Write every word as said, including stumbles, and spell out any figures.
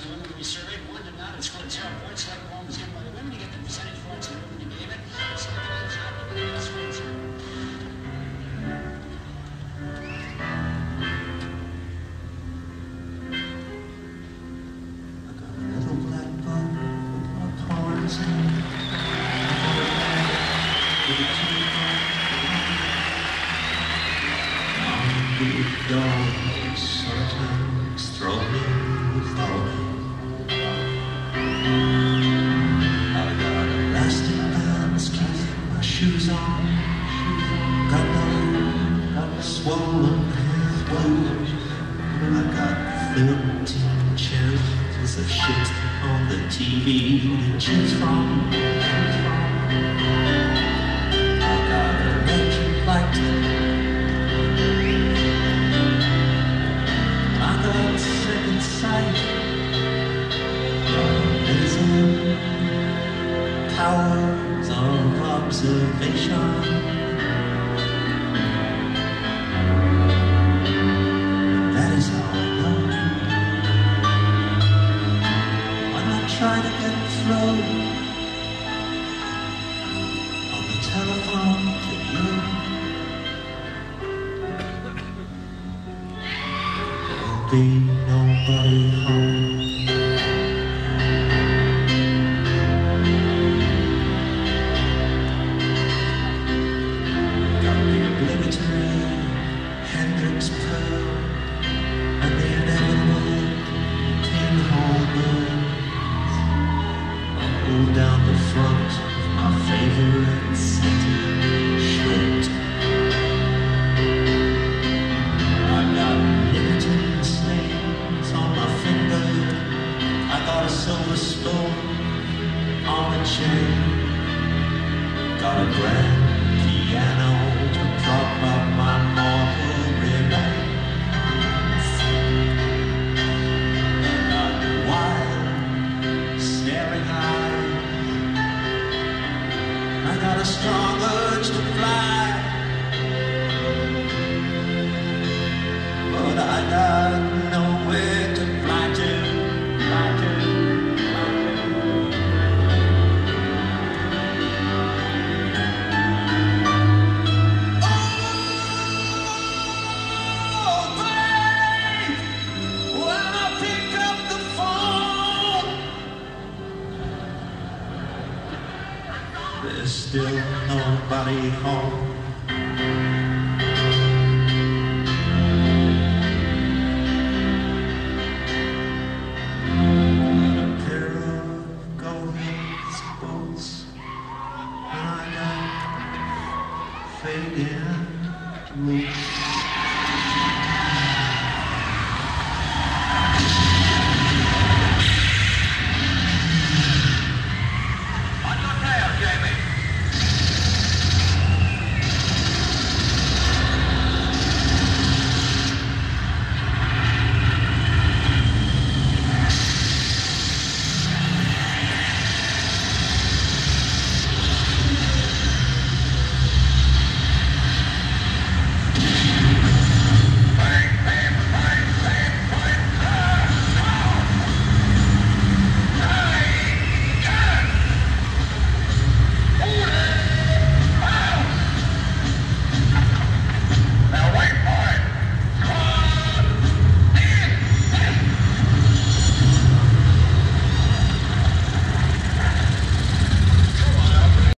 of women we surveyed. One did not. It scored zero points. Like one was given by the women. You get the percentage points of the women who gave it. So that's what it's Good dog sometimes throw me without me. I got elastic bands keeping my shoes on. Got no, got swollen hands. I got thirteen channels of shit on the T V to choose from. I got a electric light. Second sight, amazing powers of observation. That is how I know. When I try to get through on the telephone to you, there'll be nobody home. Got the obligatory Hendrix Pearl and the inevitable pinhole burns. I'll pull down the front of my favorite satin shirt. I got Liberty slaves on my finger. I got a silver spoon on a chain. Got a grand piano to prop up my mortal remains. Got wild, staring eyes. I got a strong urge to fly. But I got nowhere to fly to, fly to, fly to. Oh, babe, when I pick up the phone, there's still nobody home.